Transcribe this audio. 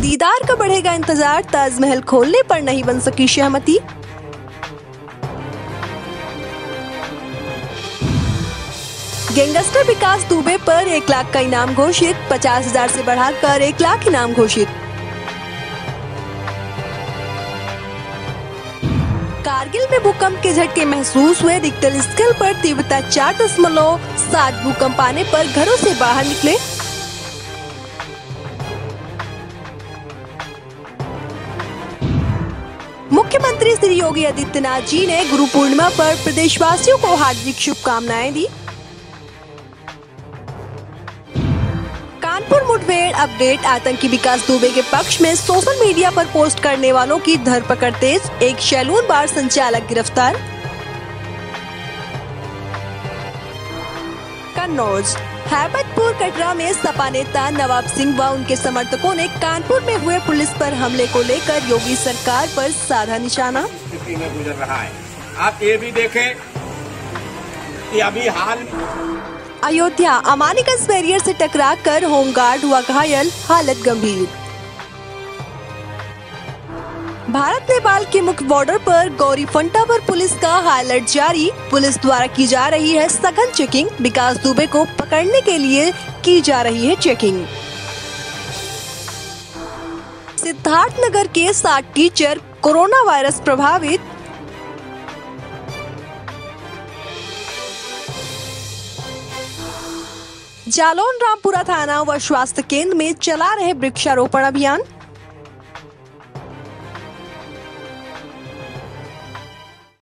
दीदार का बढ़ेगा इंतजार, ताजमहल खोलने पर नहीं बन सकी सहमति। गैंगस्टर विकास दुबे पर 1 लाख का इनाम घोषित, 50,000 से बढ़ाकर 1 लाख इनाम घोषित। कारगिल में भूकंप के झटके महसूस हुए, रिक्टर स्केल पर तीव्रता 4.7 भूकंप आने पर घरों से बाहर निकले। मुख्यमंत्री श्री योगी आदित्यनाथ जी ने गुरु पूर्णिमा पर प्रदेशवासियों को हार्दिक शुभकामनाएं दी। कानपुर मुठभेड़ अपडेट, आतंकी विकास दुबे के पक्ष में सोशल मीडिया पर पोस्ट करने वालों की धरपकड़ तेज, एक सैलून बार संचालक गिरफ्तार। कन्नौज, हैबतपुर कटरा में सपा नेता नवाब सिंह व उनके समर्थकों ने कानपुर में हुए पुलिस पर हमले को लेकर योगी सरकार पर साधा निशाना। स्थिति में गुजर रहा है। आप ये भी देखें कि अभी हाल अयोध्या, अमानीगंज बैरियर से टकराकर होमगार्ड हुआ घायल, हालत गंभीर। भारत नेपाल के मुख्य बॉर्डर पर गौरीफंटा पर पुलिस का हाई अलर्ट जारी, पुलिस द्वारा की जा रही है सघन चेकिंग, विकास दुबे को पकड़ने के लिए की जा रही है चेकिंग। सिद्धार्थनगर के 60 टीचर कोरोना वायरस प्रभावित। जालौन रामपुरा थाना व स्वास्थ्य केंद्र में चला रहे वृक्षारोपण अभियान।